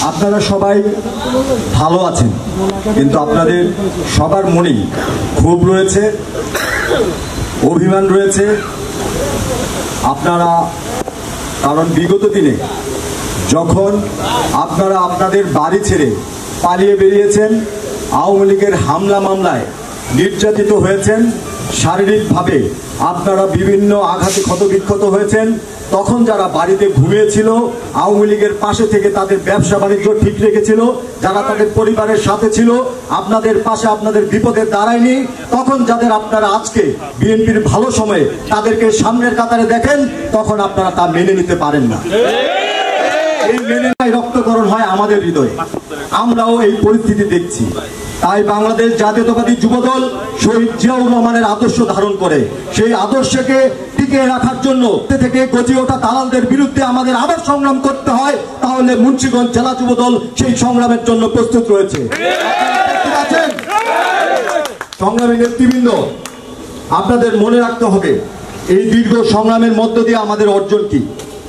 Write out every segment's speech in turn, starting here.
আপনারা সবাই ভালো আছেন, কিন্তু আপনাদের সবার মনেই ক্ষোভ রয়েছে, অভিমান রয়েছে। আপনারা কারণ বিগত দিনে যখন আপনারা আপনাদের বাড়ি ছেড়ে পালিয়ে বেরিয়েছেন, আওয়ামী লীগের হামলা মামলায় নির্যাতিত হয়েছেন, শারীরিকভাবে আপনারা বিভিন্ন আঘাতে ক্ষতবিক্ষত হয়েছেন, তখন যারা বাড়িতে ঘুমিয়েছিল, আওয়ামী লীগের পাশে থেকে তাদের ব্যবসা বাণিজ্য ঠিক রেখেছিল, যারা তাদের পরিবারের সাথে ছিল, আপনাদের পাশে আপনাদের বিপদে দাঁড়ায়নি, তখন যাদের আপনারা আজকে বিএনপির ভালো সময়ে তাদেরকে সামনের কাতারে দেখেন, তখন আপনারা তা মেনে নিতে পারেন না। এই মেনে নেওয়ায় রক্তকরণ হয় আমাদের হৃদয়ে। আমরাও এই পরিস্থিতি দেখছি। তাই বাংলাদেশ জাতীয়তাবাদী যুবদল শহীদ জিয়াউর রহমানের আদর্শ ধারণ করে সেই আদর্শকে টিকে রাখার জন্য থেকে গজিয়ে ওঠা দালালদের বিরুদ্ধে আমাদের আবার সংগ্রাম করতে হয়, তাহলে মুন্সিগঞ্জ জেলা যুবদল সেই সংগ্রামের জন্য প্রস্তুত রয়েছে। সংগ্রামী নেতৃবৃন্দ, আপনাদের মনে রাখতে হবে এই দীর্ঘ সংগ্রামের মধ্য দিয়ে আমাদের অর্জন কি।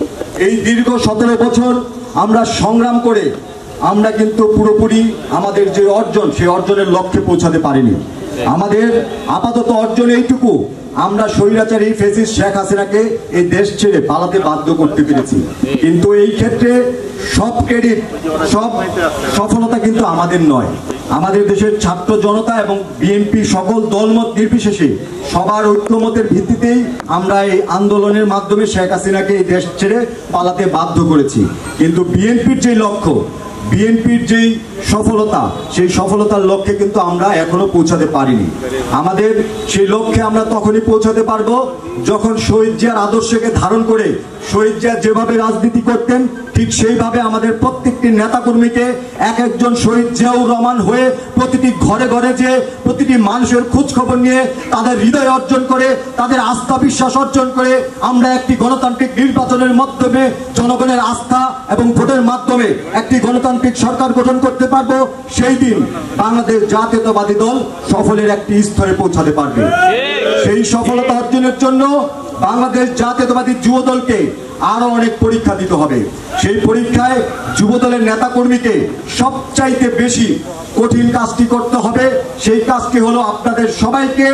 এই দীর্ঘ 17 বছর আমরা সংগ্রাম করে আমরা কিন্তু পুরোপুরি আমাদের যে অর্জন, সেই অর্জনের লক্ষ্যে পৌঁছাতে পারিনি। আমাদের আপাতত অর্জন এইটুকু, আমরা স্বৈরাচারী ফ্যাসিস্ট শেখ হাসিনাকে এই দেশ ছেড়ে পালাতে বাধ্য করতে পেরেছি। কিন্তু এই ক্ষেত্রে সব ক্রেডিট, সব সফলতা কিন্তু আমাদের নয়। আমাদের দেশের ছাত্র জনতা এবং বিএনপি সকল দলমত নির্বিশেষে সবার ঐক্যমতের ভিত্তিতেই আমরা এই আন্দোলনের মাধ্যমে শেখ হাসিনাকে এই দেশ ছেড়ে পালাতে বাধ্য করেছি। কিন্তু বিএনপির যে লক্ষ্য, বিএনপির যেই সফলতা, সেই সফলতার লক্ষ্যে কিন্তু আমরা এখনো পৌঁছাতে পারিনি। আমাদের সেই লক্ষ্যে আমরা তখনই পৌঁছাতে পারবো যখন শহীদ জিয়ার আদর্শকে ধারণ করে শহীদ জিয়া যেভাবে রাজনীতি করতেন, ঠিক সেইভাবে আমাদের প্রত্যেকটি নেতাকর্মীকে এক একজন শহীদ জিয়াউর রহমান হয়ে প্রতিটি ঘরে ঘরে যে প্রতিটি মানুষের খোঁজ খবর নিয়ে তাদের হৃদয় অর্জন করে, তাদের আস্থা বিশ্বাস অর্জন করে আমরা একটি গণতান্ত্রিক নির্বাচনের মাধ্যমে জনগণের আস্থা এবং ভোটের মাধ্যমে একটি গণতান্ত্রিক সরকার গঠন করতে পারবো। সেই দিন বাংলাদেশ জাতীয়তাবাদী দল সফলের একটি স্তরে পৌঁছাতে পারবে। সেই সফলতা অর্জনের জন্য বাংলাদেশ জাতীয়তাবাদী যুবদলকে আরো অনেক পরীক্ষা দিতে হবে। সেই পরীক্ষায় যুবদলের নেতাকর্মীকে সবচাইতে বেশি কঠিন কাজটি করতে হবে। সেই কাজটি হলো আপনাদের সবাইকে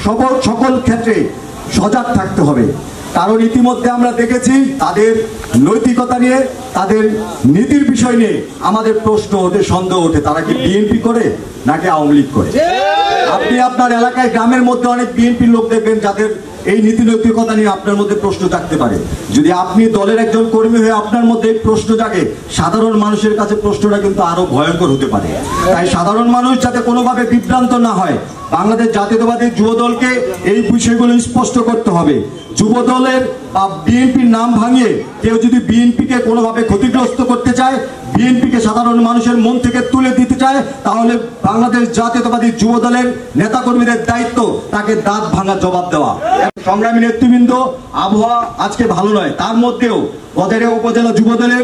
সকল ক্ষেত্রে সজাগ থাকতে হবে। কারণ ইতিমধ্যে আমরা দেখেছি তাদের নৈতিকতা নিয়ে, তাদের নীতির বিষয় নিয়ে আমাদের প্রশ্ন ওঠে, সন্দেহ ওঠে, তারা কি বিএনপি করে নাকি আওয়ামী লীগ করে। আপনি আপনার এলাকায় গ্রামের মধ্যে অনেক বিএনপির লোক দেখবেন যাদের এই নীতি নৈতিকতা নিয়ে আপনার মধ্যে প্রশ্ন জাগতে পারে। যদি আপনি দলের একজন কর্মী হয়ে আপনার মধ্যে প্রশ্ন জাগে, সাধারণ মানুষের কাছে প্রশ্নটা কিন্তু আরো ভয়ঙ্কর হতে পারে। তাই সাধারণ মানুষ যাতে কোনোভাবে বিভ্রান্ত না হয়, বাংলাদেশ জাতীয়তাবাদী যুবদলকে এই বিষয়গুলো স্পষ্ট করতে হবে। যুবদলের বা বিএনপির নাম ভাঙিয়ে কেউ যদি বিএনপিকে কোনোভাবে ক্ষতিগ্রস্ত করতে চায়, বিএনপিকে সাধারণ মানুষের মন থেকে তুলে দিতে চায়, তাহলে বাংলাদেশ জাতীয়তাবাদী যুবদলের নেতাকর্মীদের দায়িত্ব তাকে দাঁত ভাঙা জবাব দেওয়া। সংগ্রামী নেতৃবৃন্দ, আবহাওয়া আজকে ভালো নয়, তার মধ্যেও গজারিয়া উপজেলা যুবদলের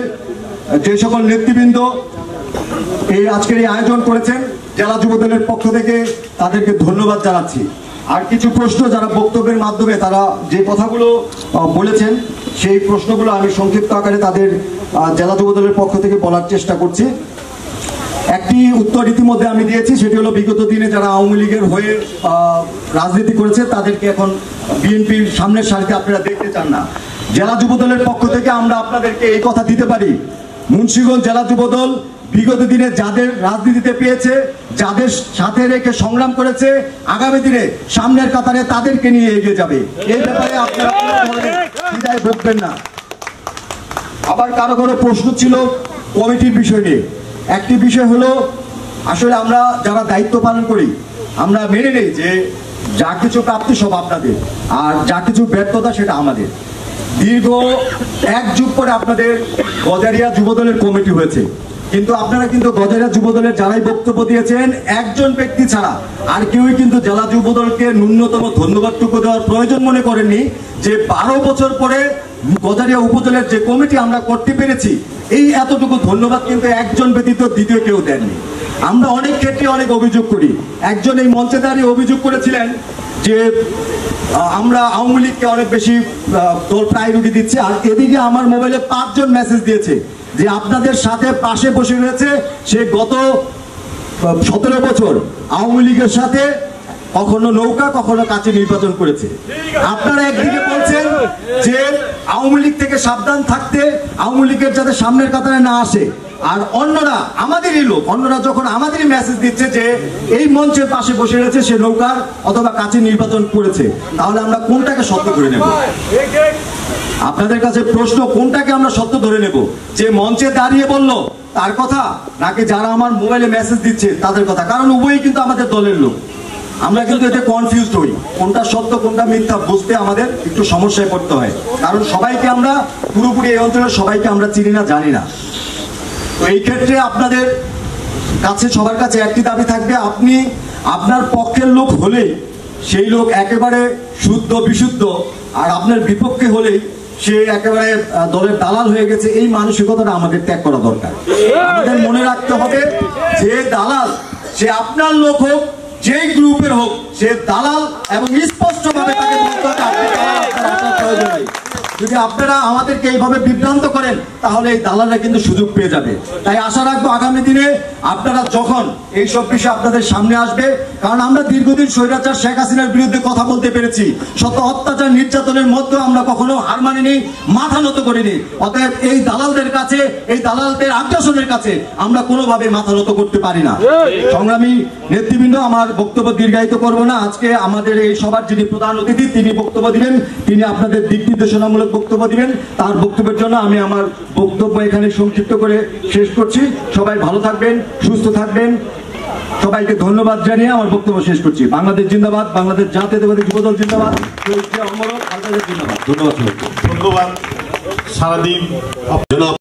যে সকল নেতৃবৃন্দ এই আজকের এই আয়োজন করেছেন, জেলা যুবদলের পক্ষ থেকে তাদেরকে ধন্যবাদ জানাচ্ছি। আর কিছু প্রশ্ন যারা বক্তব্যের মাধ্যমে তারা যে কথাগুলো বলেছেন, সেই প্রশ্নগুলো আমি সংক্ষিপ্ত আকারে তাদের জেলা যুবদলের পক্ষ থেকে বলার চেষ্টা করছি। একটি উত্তর ইতিমধ্যে আমি দিয়েছি, সেটি হলো বিগত দিনে যারা আওয়ামী লীগের হয়ে রাজনীতি করেছে তাদেরকে এখন বিএনপির সামনের সারিতে আপনারা দেখতে চান না। জেলা যুবদলের পক্ষ থেকে আমরা আপনাদেরকে এই কথা দিতে পারি, মুন্সিগঞ্জ জেলা যুবদল বিগত দিনে যাদের রাজনীতিতে পেয়েছে, যাদের সাথে রেখে সংগ্রাম করেছে, আগামী দিনে সামনের কাতারে তাদেরকে নিয়ে এগিয়ে যাবে। এই ব্যাপারে আপনারা দ্বিধায় ভুগবেন না। আবার কারো কারো প্রশ্ন ছিল কমিটির বিষয় নিয়ে। একটি বিষয় হলো, আসলে আমরা যারা দায়িত্ব পালন করি আমরা মেনে নেই যে যা কিছু প্রাপ্তি সব আপনাদের, আর যা কিছু ব্যর্থতা সেটা আমাদের। দীর্ঘ 1 যুগ পরে আপনাদের গজারিয়া যুবদলের কমিটি হয়েছে, কিন্তু আপনারা কিন্তু গজারিয়া যুবদলের যারাই বক্তব্য দিয়েছেন, একজন ব্যক্তি ছাড়া আর কেউই কিন্তু জেলা যুবদলকে ন্যূনতম ধন্যবাদটুকু দেওয়ার প্রয়োজন মনে করেননি যে 12 বছর পরে গজারিয়া উপজেলার যে কমিটি আমরা করতে পেরেছি, এই এতটুকু ধন্যবাদ কিন্তু একজন ব্যতীত দ্বিতীয় কেউ দেননি। আমরা অনেক ক্ষেত্রে অনেক অভিযোগ করি। একজন এই মঞ্চে দাঁড়িয়ে অভিযোগ করেছিলেন যে আমরা আওয়ামী লীগকে অনেক বেশি দল প্রায়োরিটি দিচ্ছি, আর এদিকে আমার মোবাইলে 5 জন মেসেজ দিয়েছে যে আপনাদের সাথে পাশে বসে রয়েছে, সে গত 17 বছর আওয়ামী লীগের সাথে কখনো নৌকা কখনো কাছে নির্বাচন করেছে। আপনারা একদিকে বলছেন যে আওয়ামী লীগ থেকে সাবধান থাকতে, আওয়ামী লীগের যাতে সামনের কাতারে না আসে, আর অন্যরা আমাদেরই লোক, অন্যরা যখন আমাদেরই মেসেজ দিচ্ছে যে এই মঞ্চের পাশে বসে রয়েছে সে নৌকার অথবা কাছে নির্বাচন করেছে, তাহলে আমরা কোনটাকে সত্য করে নেব? আপনাদের কাছে প্রশ্ন, কোনটাকে আমরা সত্য ধরে নেব? যে মঞ্চে দাঁড়িয়ে বলল তার কথা, নাকি যারা আমার মোবাইলে মেসেজ দিচ্ছে তাদের কথা? কারণ উভয়ই কিন্তু আমাদের দলের লোক। আমরা কিন্তু এতে কনফিউজড হই, কোনটা সত্য কোনটা মিথ্যা বুঝতে আমাদের একটু সমস্যায় পড়তে হয়, কারণ সবাইকে আমরা পুরোপুরি এই অঞ্চলের সবাইকে আমরা চিনি না, জানি না। তো এই ক্ষেত্রে আপনাদের কাছে সবার কাছে একটি দাবি থাকবে, আপনি আপনার পক্ষের লোক হলেই সেই লোক একেবারে শুদ্ধ বিশুদ্ধ, আর আপনার বিপক্ষে হলেই সে একেবারে দলের দালাল হয়ে গেছে, এই মানসিকতাটা আমাদের ত্যাগ করা দরকার। আমাদের মনে রাখতে হবে যে দালাল সে আপনার লোক হোক, যেই গ্রুপের হোক, সে দালাল, এবং স্পষ্টভাবে তাকে বলতে হবে আপনি দালাল, আপনার প্রয়োজন নেই। যদি আপনারা আমাদেরকে এইভাবে বিভ্রান্ত করেন তাহলে এই দালালরা কিন্তু সুযোগ পেয়ে যাবে। তাই আশা রাখবো আগামী দিনে আপনারা যখন এইসব বিষয়ে আপনাদের সামনে আসবে, কারণ আমরা দীর্ঘদিন স্বৈরাচার শেখ হাসিনার বিরুদ্ধে কথা বলতে পেরেছি, শত অত্যাচার নির্যাতনের মধ্যে আমরা কখনো হার মানিনি, মাথা নত করিনি। অতএব এই দালালদের কাছে, এই দালালদের আগ্রাসনের কাছে আমরা কোনোভাবে মাথা নত করতে পারি না। সংগ্রামী নেতৃবৃন্দ, আমার বক্তব্য দীর্ঘায়িত করব না। আজকে আমাদের এই সভার যিনি প্রধান অতিথি তিনি বক্তব্য দিবেন, তিনি আপনাদের দিক নির্দেশনামূলক বক্তব্য দিবেন। তার বক্তব্যের জন্য আমি আমার বক্তব্য এখানে সংক্ষিপ্ত করে শেষ করছি। সবাই ভালো থাকবেন, সুস্থ থাকবেন। সবাইকে ধন্যবাদ জানিয়ে আমার বক্তব্য শেষ করছি। বাংলাদেশ জিন্দাবাদ, বাংলাদেশ জাতীয়তাবাদী যুবদল জিন্দাবাদ, ধন্যবাদ। ধন্যবাদ। সারাদিন